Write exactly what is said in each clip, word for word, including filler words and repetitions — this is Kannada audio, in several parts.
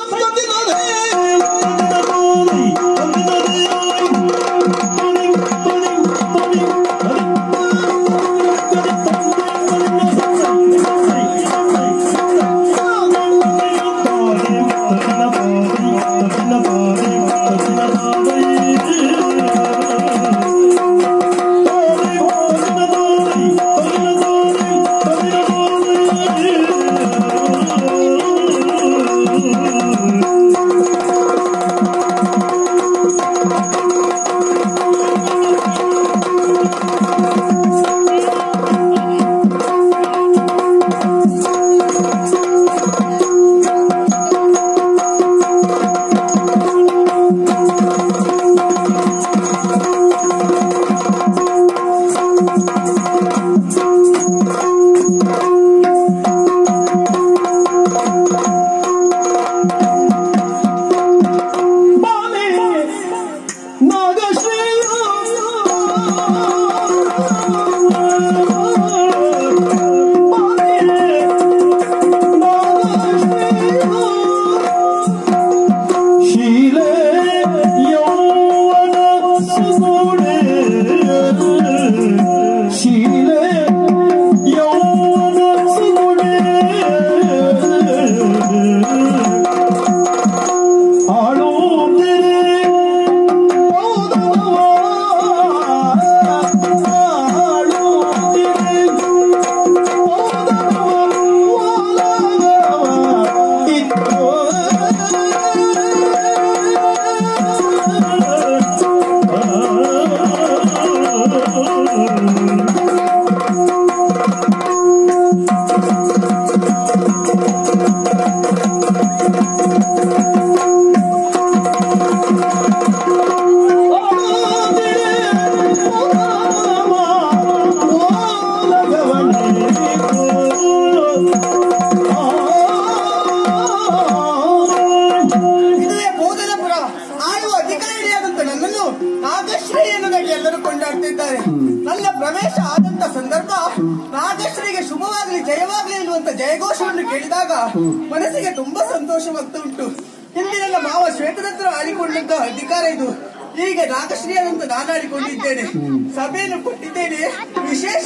ಮನಸ್ಸಿಗೆ ತುಂಬಾ ಸಂತೋಷವಾಗ್ತಾ ಉಂಟು. ಹಿಂದಿನೆಲ್ಲ ಮಾವ ಶ್ವೇತದತ್ರ ಆಡಿಕೊಂಡಿದ್ದ ಅಧಿಕಾರ ಇದು. ಈಗ ನಾಗಶ್ರೀಯದಂತ ನಾನು ಆಡಿಕೊಂಡಿದ್ದೇನೆ. ಸಭೆಯನ್ನು ಕೊಟ್ಟಿದ್ದೇನೆ. ವಿಶೇಷ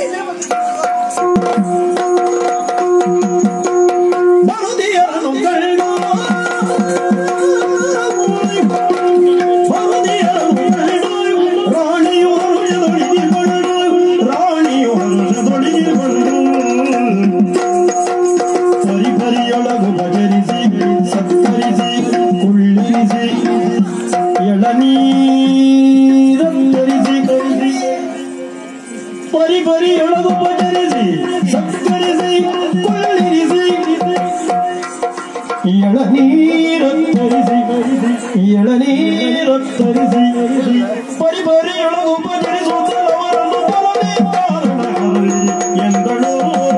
ಪರಿ ಪರಿ ಎಳಗು ಬಜರಿಸಿ ಸಕ್ಕರಿಸಿ ಕೊಳ್ಳಿರಿಸಿ ಎಳನೀರತ್ತರಿಸಿ ಎಳನೀರತ್ತರಿಸಿ ಪರಿ ಪರಿ ಎಳಗು ಬಜರಿಸುತ್ತಲವರನ್ನು ಬರಲಿ ಕಾರಣ ಎಂದಳು.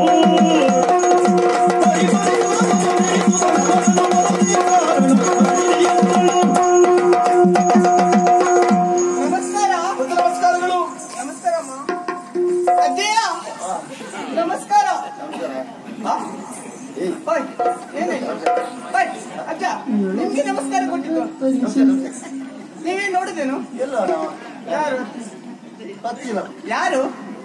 ನಮಸ್ಕಾರ. ಅಜ್ಜ ನಿಮ್ಗೆ ನಮಸ್ಕಾರ ಕೊಟ್ಟಿದ್ದು ನೀವೇ ನೋಡಿದೇನು? ಯಾರು ಯಾರು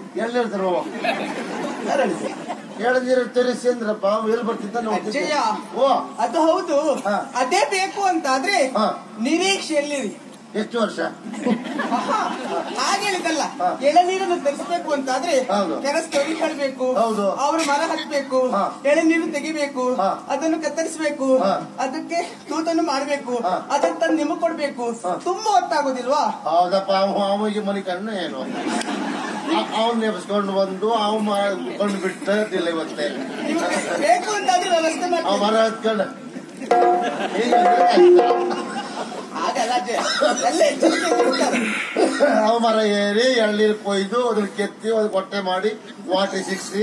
ಎಳನೀರು ತರಿಸಿ ಅಂದ್ರಪ್ಪ ಎಲ್ಲಿ ಬರ್ತಿದ್ದ ಅಜ್ಜಯ್ಯ. ಅದು ಹೌದು, ಅದೇ ಬೇಕು ಅಂತಾದ್ರೆ ನಿರೀಕ್ಷೆಯಲ್ಲಿರಿ. ಎಷ್ಟು ವರ್ಷ ಹಾಗೇಳಿದಲ್ಲ. ಎಳನೀರನ್ನು ತರಿಸಬೇಕು ಅಂತಾದ್ರೆ ಕೆಲಸದವ್ರಿಗೆ ಹೇಳ್ಬೇಕು, ಅವ್ರು ಮರ ಹಚ್ಚಬೇಕು, ಎಳನೀರು ತೆಗಿಬೇಕು, ಅದನ್ನು ಕತ್ತರಿಸಬೇಕು, ಅದಕ್ಕೆ ತೂತನ್ನು ಮಾಡ್ಬೇಕು, ಅದನ್ನ ತಂದು ನಿಮಗ್ ಕೊಡ್ಬೇಕು. ತುಂಬಾ ಹೊತ್ತಾಗೋದಿಲ್ವಾ? ಹೌದಪ್ಪ. ಅವಿಗೆ ಮನೆ ಕಣ್ಣು ಏನು ಅವನ್ ನೆಬಸ್ಕೊಂಡು ಬಂದು ಅವ್ ಕೊಂಡು ಬಿಟ್ಟಿಲ್ಲ. ಇವತ್ತೇ ಬೇಕು ಅಂತಾದ್ರೆ ವ್ಯವಸ್ಥೆ ಮಾಡಿ ಮರ ಹತ್ಕೊಂಡು ಅವ ಮರ ಏರಿ ಎಳ್ನೀರು ಕೊಯ್ದು ಅದನ್ನ ಕೆತ್ತಿ ಅದಕ್ಕೆ ಹೊಟ್ಟೆ ಮಾಡಿ ವಾಟರ್ ಸಿಕ್ಸಿ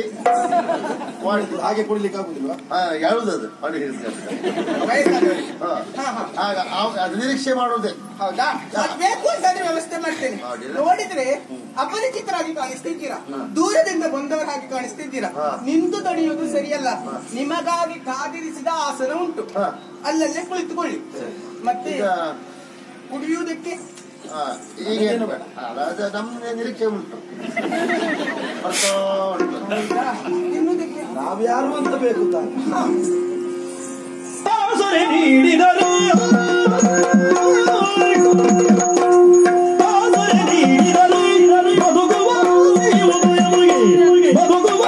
ಹಾಗೆ ಕುಡಿಲಿಕ್ಕೆ ಆಗುದಿಲ್ವಾ? ಹೇಳುದದು ಮಾಡಿ ಅದು ನಿರೀಕ್ಷೆ ಮಾಡೋದೇ. ಹೌದಾ? ಬೇಕು ಅಂತಂದ್ರೆ ವ್ಯವಸ್ಥೆ ಮಾಡ್ತೇನೆ. ನೋಡಿದ್ರೆ ಅಪರಿಚಿತರಾಗಿ ಕಾಣಿಸ್ತಿದ್ದೀರಾ, ದೂರದಿಂದ ಬಂದವರ ಹಾಗೆ ಕಾಣಿಸ್ತಿದ್ದೀರಾ. ನಿಂತು ತಡೆಯುವುದು ಸರಿಯಲ್ಲ. ನಿಮಗಾಗಿ ಕಾದಿರಿಸಿದ ಆಸನ ಉಂಟು, ಅಲ್ಲಲ್ಲೇ ಕುಳಿತುಕೊಳ್ಳಿ. ಮತ್ತೆ ಕುಡಿಯುವುದಕ್ಕೆ ಈಗೇನು ಬೇಡ, ನಮ್ಗೆ ನಿರೀಕ್ಷೆ ಉಂಟು. ತಿನ್ನುವುದಕ್ಕೆ ನಾವ್ಯಾರು ಅಂತ ಬೇಕು ತಾಸರೆ ನೀಡಿದರು ತಾಸರೆ ನೀಡಿದರು ಬದುಕುವ ಬದುಕುವ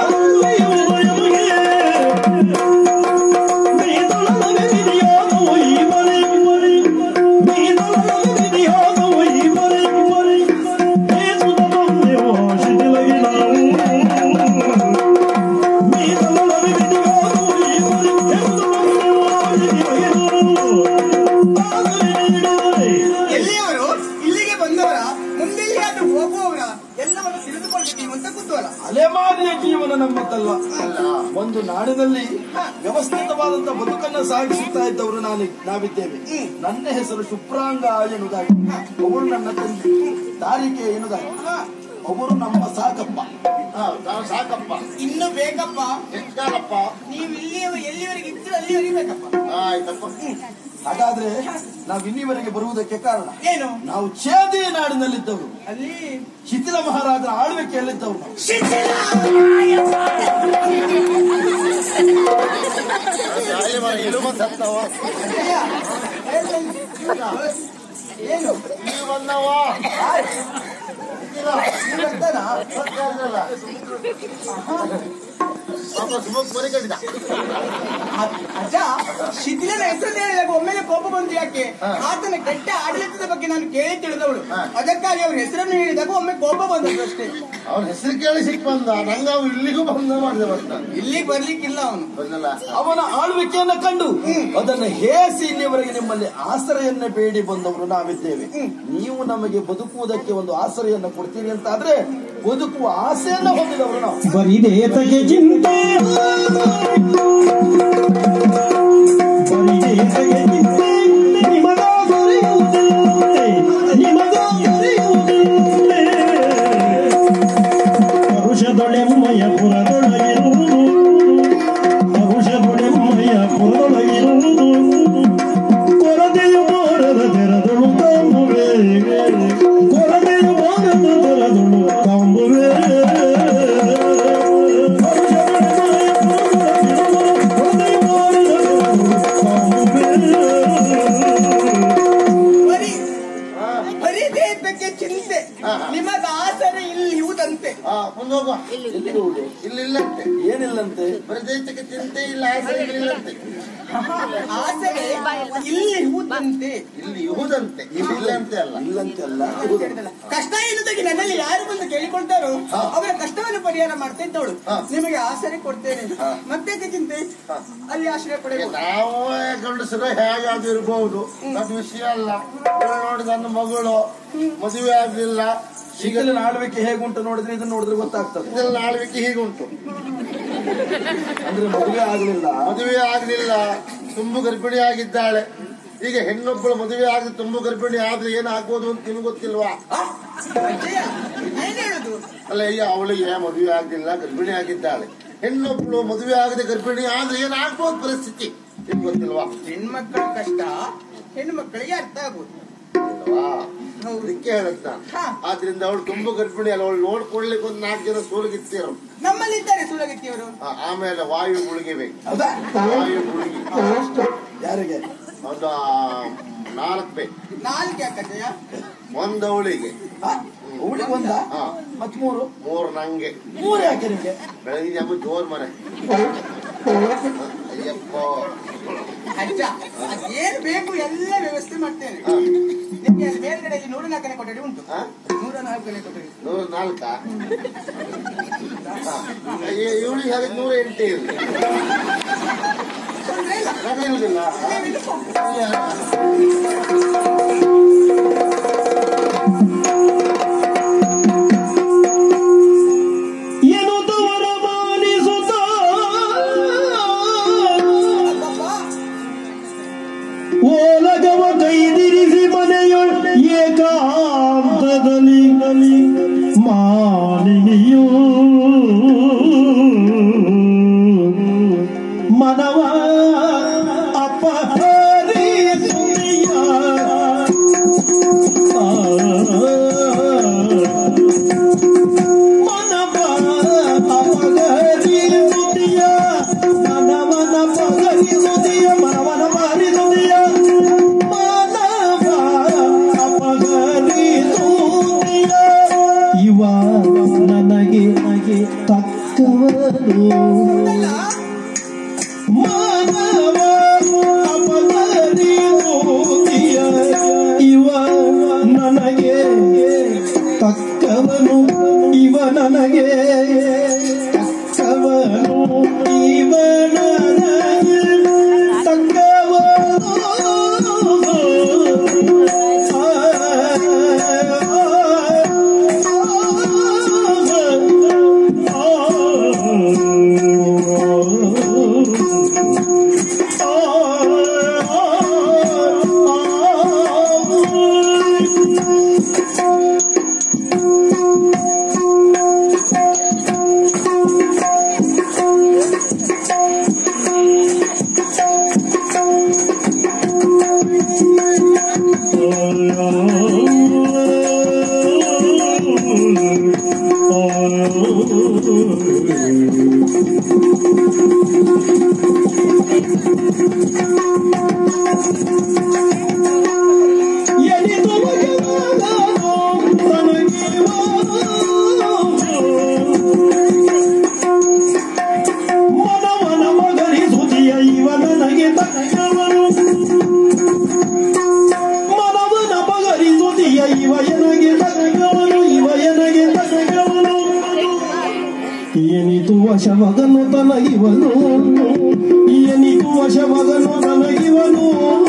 ಅಲೆಮಾರಿಯ ಜೀವನ ನಮ್ಮದಲ್ಲ. ಒಂದು ನಾಡಿನಲ್ಲಿ ವ್ಯವಸ್ಥಿತವಾದಂತಹ ಬದುಕನ್ನು ಸಾಗಿಸುತ್ತಾ ಇದ್ದವರು ನಾನು ನಾವಿದ್ದೇವೆ. ನನ್ನ ಹೆಸರು ಶುಭ್ರಾಂಗ ಎನ್ನುವುದಾಗಿ, ಅವಳು ನನ್ನ ತಂಗಿ ತಾರಿಕೆ ಎನ್ನುವುದಾಗಿ, ಅವರು ನಮ್ಮ ಸಾಕಪ್ಪ. ಸಾಕಪ್ಪ ಇನ್ನು ಬೇಕಪ್ಪ, ಹೆಚ್ಚಾರಪ್ಪ. ನೀವು ಇಲ್ಲಿ ಎಲ್ಲಿವರೆಗೆ ಇದ್ರೆ ಅಲ್ಲಿವರೆಗೆ ಬೇಕಪ್ಪ. ಆಯ್ತಪ್ಪ. ಹಾಗಾದ್ರೆ ನಾವು ಇಲ್ಲಿವರೆಗೆ ಬರುವುದಕ್ಕೆ ಕಾರಣ ಏನು? ನಾವು ಛೇದಿ ನಾಡಿನಲ್ಲಿದ್ದವರು, ಅಲ್ಲಿ ಶಿಥಿಲ ಮಹಾರಾಜರ ಆಳ್ವಿಕೆಯಲ್ಲಿದ್ದವರು. ಏನು ನೀವು ಬಂದವ ಮರಿ ಕಟ್ಟಿದ ಅಜ್ಜ, ಶಿಥಿಲನ ಹೆಸರು ಹೇಳಿದಾಗ ಒಮ್ಮೆಲೆ ಕೋಪ ಬಂದು ಯಾಕೆ? ಆತನ ಕೆಟ್ಟ ಆಡಳಿತದ ಬಗ್ಗೆ ನಾನು ಕೇಳಿ ತಿಳಿದವಳು, ಅದಕ್ಕಾಗಿ ಅವ್ರ ಹೆಸರನ್ನು ಹೇಳಿದಾಗ ಒಮ್ಮೆ ಕೋಪ ಬಂದದ್ದು ಅಷ್ಟೇ. ಅವ್ರ ಹೆಸರು ಕೇಳಿ ಸಿಕ್ ಬಂದ, ನಂಗ ಅವ್ ಇಲ್ಲಿಗೂ ಬಂದ ಮಾಡಿದೆ. ಇಲ್ಲಿಗೆ ಬರ್ಲಿಕ್ಕಿಲ್ಲ ಅವನು. ಅವನ ಆಳ್ವಿಕೆಯನ್ನ ಕಂಡು ಅದನ್ನು ಹೇಸಿ ಇಲ್ಲಿವರೆಗೆ ನಿಮ್ಮಲ್ಲಿ ಆಸರೆಯನ್ನ ಬೇಡಿ ಬಂದವರು ನಾವಿದ್ದೇವೆ. ನೀವು ನಮಗೆ ಬದುಕುವುದಕ್ಕೆ ಒಂದು ಆಸರೆಯನ್ನ ಕೊಡ್ತೀರಿ ಅಂತ ಆದ್ರೆ ಬದುಕುವ ಆಸೆಯನ್ನ ಹೊಂದಿದವರು ನಾವು. ಬರಿದೇತಗೆ ಚಿಂತೆ ಬರಿದೇತಗೆ ಚಿಂತೆ ನಿಮಗ ದೊರೆಯುವುದಿಲ್ಲಂತೆ ನಿಮಗ ದೊರೆಯುವುದಿಲ್ಲಂತೆ ಪರುಷದೊಳೆಮ್ಮಯ ಪುರದೊಳಗಿರುವುದು ಪರುಷದೊಳೆಮ್ಮಯ ಪುರದೊಳಗಿರುವುದು ಕೊರತೆಯು ಮೋರದ ತೆರದೊಳು ಕಾಂಬುವೆ ಕೊರತೆಯು ಮೋರದ ತೆರದೊಳು ಕಾಂಬುವೆ ಚಿಂತೆ ನಿಮಗ ಆಸರೆ ಇಲ್ಲಿ ಇರುವುದಂತೆ. ಮುಂದೋಗುವ ಇಲ್ಲಿ ಇಲ್ಲಂತೆ. ಏನಿಲ್ಲಂತೆ? ಪ್ರದೇಶಕ್ಕೆ ಚಿಂತೆ ಇಲ್ಲ, ಆಸರೆ ಇಲ್ಲಂತೆ. ಆಸರೆ ಇಲ್ಲಿ ಇರುವುದಂತೆ. ಇಲ್ಲಿ ಇರುವುದಂತೆ, ಇಲ್ಲಿ ಇಲ್ಲಂತೆ ಅಲ್ಲ. ಇಲ್ಲಂತೆ ಅಲ್ಲ. ಕಷ್ಟ ಎನ್ನುವುದಾಗಿ ನನ್ನಲ್ಲಿ ಯಾರು ಬಂದು ಕೇಳಿಕೊಳ್ತಾರೋ ಅವರ ಕಷ್ಟವನ್ನು ಪರಿಹಾರ ಮಾಡ್ತಾ ಇದ್ದವಳು. ನಿಮಗೆ ಆಸರೆ ಕೊಡ್ತೇನೆ, ಮತ್ತೆ ಚಿಂತೆ ಅಲ್ಲಿ ಆಶ್ರಯ ಪಡೆಯಬಹುದು. ನಾವು ಗಂಡಸರು ಹೇಗಾದ್ರೂ ಇರಬಹುದು, ಅದು ವಿಷಯ ಅಲ್ಲ. ನೋಡಿ, ನನ್ನ ಮಗಳು ಮದುವೆ ಆಗ್ಲಿಲ್ಲ. ಶಿಥಿಲನ ಆಳ್ವಿಕೆ ಹೇಗುಂಟು ನೋಡಿದ್ರೆ ಇದನ್ನ ನೋಡಿದ್ರೆ ಗೊತ್ತಾಗ್ತದೆ. ಇದೆಲ್ಲ ಆಳ್ವಿಕೆ ಹೀಗುಂಟು. ಅಂದ್ರೆ ಮದುವೆ ಆಗ್ಲಿಲ್ಲ, ಮದುವೆ ಆಗ್ಲಿಲ್ಲ, ತುಂಬು ಗರ್ಭಿಣಿ ಆಗಿದ್ದಾಳೆ. ಈಗ ಹೆಣ್ಣೊಬ್ಬಳು ಮದುವೆ ಆಗಿ ತುಂಬು ಗರ್ಭಿಣಿ ಆದ್ರೆ ಏನಾಗ್ಬೋದು ಅಂತ ನಿಮ್ಗೆ ಗೊತ್ತಿಲ್ವಾ? ಏನ್ ಹೇಳುದು? ಅಲ್ಲ, ಈಗ ಅವಳಿಗೆ ಮದುವೆ ಆಗ್ಲಿಲ್ಲ, ಗರ್ಭಿಣಿ ಆಗಿದ್ದಾಳೆ. ಹೆಣ್ಣೊಬ್ಬಳು ಮದುವೆ ಆಗದೆ ಗರ್ಭಿಣಿ ಆದ್ರೆ ಏನಾಗ್ಬೋದು ಪರಿಸ್ಥಿತಿ ನಿಮ್ಗೆ ಗೊತ್ತಿಲ್ವಾ? ಹೆಣ್ಮಕ್ಕಳ ಕಷ್ಟ ಹೆಣ್ಣು ಮಕ್ಕಳಿಗೆ ಅರ್ಥ ಆಗುದು ಅಲ್ವಾ? ಅದಕ್ಕೆ ಹೇಳತ್ತ. ಆದ್ರಿಂದ ಅವಳು ತುಂಬಾ ಗರ್ಭಿಣಿ ಅಲ್ಲ, ಅವಳು ನೋಡ್ಕೊಳ್ಲಿಕ್ಕೆ ಒಂದು ನಾಲ್ಕು ಜನ ಸೂಲಗಿತ್ತಿಯರು ನಮ್ಮಲ್ಲಿದ್ದಾರೆ. ಸೂಲಗಿತ್ತಿಯವರು. ಆಮೇಲೆ ವಾಯು ಗುಳಿಗೆ ಬೇಕು. ಹೌದಾ? ವಾಯು ಗುಳಿಗೆ ಯಾರಿಗೆ? ಒಂದು ನಾಲ್ಕು ಬೇಕು. ನಾಲ್ಕು ಯಾಕಂತೆಯ? ಒಂದು ಅವಳಿಗೆ, ಅವಳಿಗೆ ಒಂದ, ಮತ್ ಮೂರು ಮೂರು ನಂಗೆ. ಮೂರು ಯಾಕೆ ನಿಮ್ಗೆ? ಬೆಳಗ್ಗೆ ನಮ್ಮ ಜೋರ್ ಮನೆ. ಅಯ್ಯಪ್ಪ ಅಜ್ಜ, ಅದೇನು ಬೇಕು ಎಲ್ಲ ವ್ಯವಸ್ಥೆ ಮಾಡ್ತೇನೆ. ನಿಮ್ಗೆ ಅಲ್ಲಿ ಮೇಲ್ಗಡೆ ನೂರ ನಾಲ್ಕನೇ ಕೊಠಡಿ ಉಂಟು. ನೂರ ನಾಲ್ಕನೇ ಕೊಠಡಿ. ನೂರ ನಾಲ್ಕ ಇವಳಿಗೆ ಹಾಗೆ ನೂರ ಎಂಟು ಇರಲಿ. ಇರುವುದಿಲ್ಲ. ಓಲಗ ಯೋಗವ ಕೈದಿರಿಸಿ ಮನೆಯೊಳ ಏಕಾಂತದಲ್ಲಿ ಮಾಲಿನಿಯೂ ಮನವ ಅಪಹರಿಸುತ್ತೀಯ ಮನವ ಅಪಹರಿಸುತ್ತೀಯ ಮನವನ ಪಹರಿಸುತ್ತೀಯ ಮನವನ ಪಹರಿಸುತ್ತೀಯ ಮನವ ಅಪಹರಿಸುತ್ತೀಯ ಇವ ನನಗೆ ನನಗೆ ತಕ್ಕವನು ಮಾನವ ಅಪಹರಿಸುತ್ತೀಯ ಇವ ನನಗೆ ತಕ್ಕವನು ಇವ ನನಗೆ ತಕ್ಕವನು ಇವ ನನಗೆ ತಕ್ಕವನು ಏನಿತು ವಶಮಗನು ತನಗಿವನು ಏನಿತು ವಶಮಗನು ತನಗಿವನು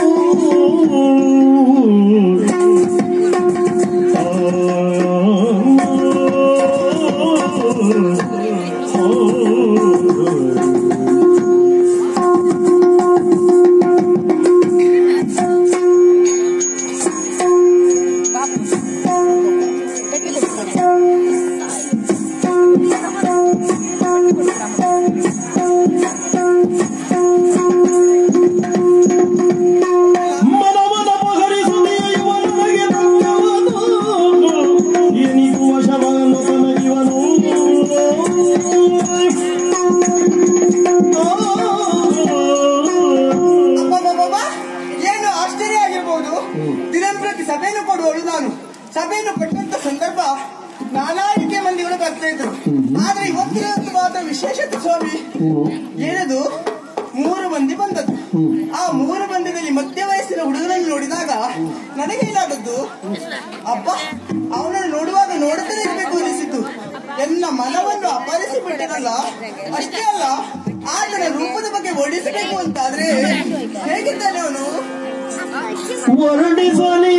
ದಿನಂಪ್ರತಿ ಸಭೆಯನ್ನು ಕೊಡುವಳು ನಾನು. ಸಭೆಯನ್ನು ಕೊಟ್ಟಂತ ಸಂದರ್ಭ ನಾನಾ ರೀತಿಯ ಮಂದಿಗಳು ಬರ್ತಾ ಇದ್ರು. ಆದ್ರೆ ಇವತ್ತಿನ ಮಾತ್ರ ವಿಶೇಷತೆ ಸ್ವಾಮಿ ಏನದು, ಮೂರು ಮಂದಿ ಬಂದದ್ದು. ಆ ಮೂರು ಮಂದಿಯಲ್ಲಿ ಮಧ್ಯ ವಯಸ್ಸಿನ ಹುಡುಗನನ್ನು ನೋಡಿದಾಗ ನನಗೇನಾದದ್ದು, ಅಪ್ಪ ಅವನನ್ನು ನೋಡುವಾಗ ನೋಡುತ್ತಲೇ ಇರಬೇಕು ಅನಿಸಿತು. ಎಲ್ಲ ಮನವನ್ನು ಅಪಹರಿಸಿ ಬಿಟ್ಟಿರಲ್ಲ. ಅಷ್ಟೇ ಅಲ್ಲ, ಆತನ ರೂಪದ ಬಗ್ಗೆ ಓಡಿಸಬೇಕು ಅಂತಾದ್ರೆ ಹೇಗಿದ್ದಾನೆ ಅವನು? ವರ್ಣಿಸಲಿ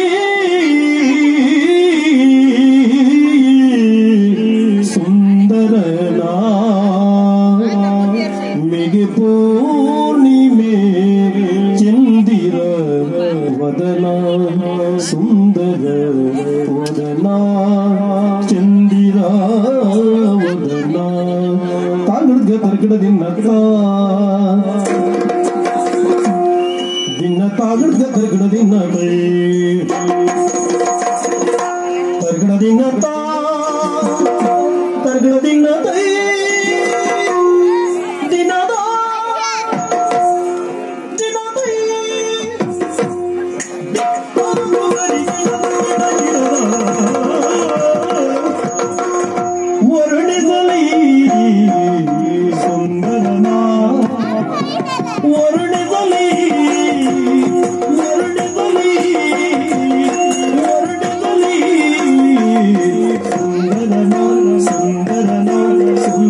ಸುಂದರನ ಮಿಗೆ ಪೂರ್ಣಿಮೆ ಚಂದಿರ ವದನ ಸುಂದರ ವದನ ಚಂದಿರ ವದನ ತಾಗಡ್ಗ ತರ್ಗಡದಿನ್ನ ದಿನ ತಾಗಡ್ಗ ತರ್ಗಡದಿನ್ನ ತರ್ಗಡದಿನ್ನ ತಾ ತರ್ಗಡದಿನ್ನ ತೈ ದಿನದ ದಿನದೈ ವರ್ಣಿಸಲಿ ಸುಂದರನ ವರ್ಣಿಸಲಿ ವರ್ಣಿಸಲಿ ವರ್ಣಿಸಲಿ ಸುಂದರನ ಸುಂದರನ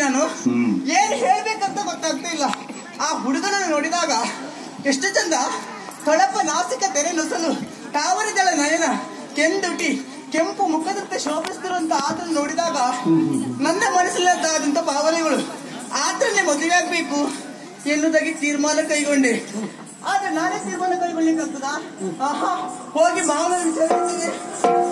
ನಾನು ಏನ್ ಹೇಳ್ಬೇಕಂತ ಗೊತ್ತಾಗ್ತಾ ಇಲ್ಲ. ಆ ಹುಡುಗನನ್ನು ನೋಡಿದಾಗ ಎಷ್ಟು ಚಂದ, ಕಳಪ ನಾಸಿಕ ತೆರೆ ನೊಸಲು, ತಾವರಿದಳ ನಯನ, ಕೆಂದುಟಿ, ಕೆಂಪು ಮುಖದಂತೆ ಶೋಭಿಸ್ತಿರುವಂತ ಆತನ್ನು ನೋಡಿದಾಗ ನನ್ನ ಮನಸ್ಸಿನದ್ದಾದಂತ ಭಾವನೆಗಳು ಆತನ್ನೇ ಮದುವೆ ಆಗ್ಬೇಕು ಎನ್ನುವುದಾಗಿ ತೀರ್ಮಾನ ಕೈಗೊಂಡೆ. ಆದ್ರೆ ನಾನೇ ತೀರ್ಮಾನ ಕೈಗೊಳ್ಳಿಕ್ಕಾಗ್ತದಾ? ಆಹಾ, ಹೋಗಿ ಮಾವನ ವಿಚಾರಿಸಿದೆ.